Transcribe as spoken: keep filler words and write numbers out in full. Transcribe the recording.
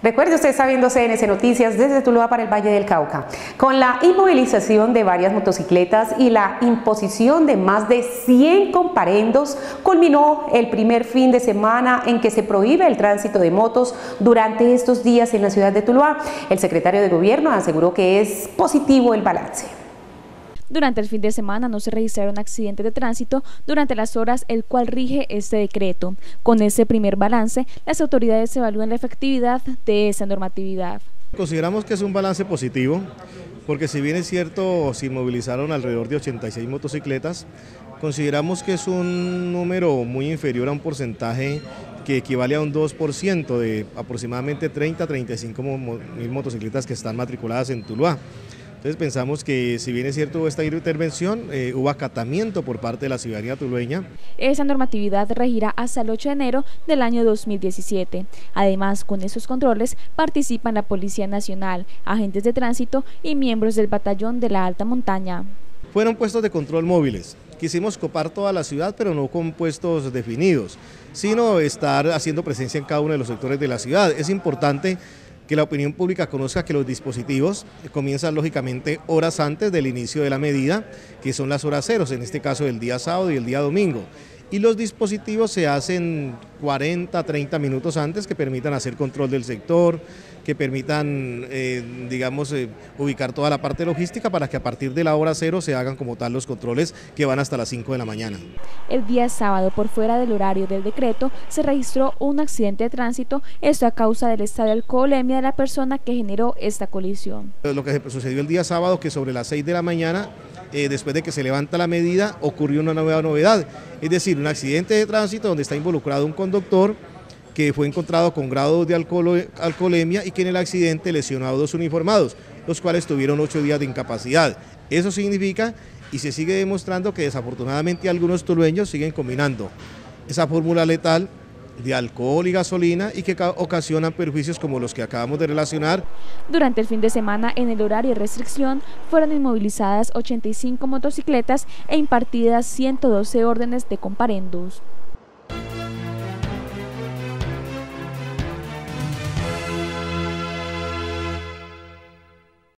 Recuerde, usted está viendo C N C Noticias desde Tuluá para el Valle del Cauca. Con la inmovilización de varias motocicletas y la imposición de más de cien comparendos, culminó el primer fin de semana en que se prohíbe el tránsito de motos durante estos días en la ciudad de Tuluá. El secretario de Gobierno aseguró que es positivo el balance. Durante el fin de semana no se registraron accidentes de tránsito durante las horas el cual rige este decreto. Con ese primer balance, las autoridades evalúan la efectividad de esa normatividad. Consideramos que es un balance positivo, porque si bien es cierto, se inmovilizaron alrededor de ochenta y seis motocicletas, consideramos que es un número muy inferior a un porcentaje que equivale a un dos por ciento de aproximadamente treinta a treinta y cinco mil motocicletas que están matriculadas en Tuluá. Entonces pensamos que si bien es cierto hubo esta intervención, eh, hubo acatamiento por parte de la ciudadanía tulueña. Esa normatividad regirá hasta el ocho de enero del año dos mil diecisiete. Además, con esos controles participan la Policía Nacional, agentes de tránsito y miembros del batallón de la alta montaña. Fueron puestos de control móviles. Quisimos copar toda la ciudad, pero no con puestos definidos, sino estar haciendo presencia en cada uno de los sectores de la ciudad. Es importante que la opinión pública conozca que los dispositivos comienzan lógicamente horas antes del inicio de la medida, que son las horas ceros, en este caso el día sábado y el día domingo. Y los dispositivos se hacen cuarenta a treinta minutos antes, que permitan hacer control del sector, que permitan, eh, digamos, eh, ubicar toda la parte logística para que a partir de la hora cero se hagan como tal los controles que van hasta las cinco de la mañana. El día sábado, por fuera del horario del decreto, se registró un accidente de tránsito, esto a causa del estado de alcoholemia de la persona que generó esta colisión. Lo que sucedió el día sábado, que sobre las seis de la mañana, Eh, después de que se levanta la medida, ocurrió una nueva novedad, es decir, un accidente de tránsito donde está involucrado un conductor que fue encontrado con grado de alcohol, alcoholemia y que en el accidente lesionó a dos uniformados, los cuales tuvieron ocho días de incapacidad. Eso significa, y se sigue demostrando, que desafortunadamente algunos tulueños siguen combinando esa fórmula letal de alcohol y gasolina y que ocasionan perjuicios como los que acabamos de relacionar. Durante el fin de semana, en el horario de restricción, fueron inmovilizadas ochenta y cinco motocicletas e impartidas ciento doce órdenes de comparendos.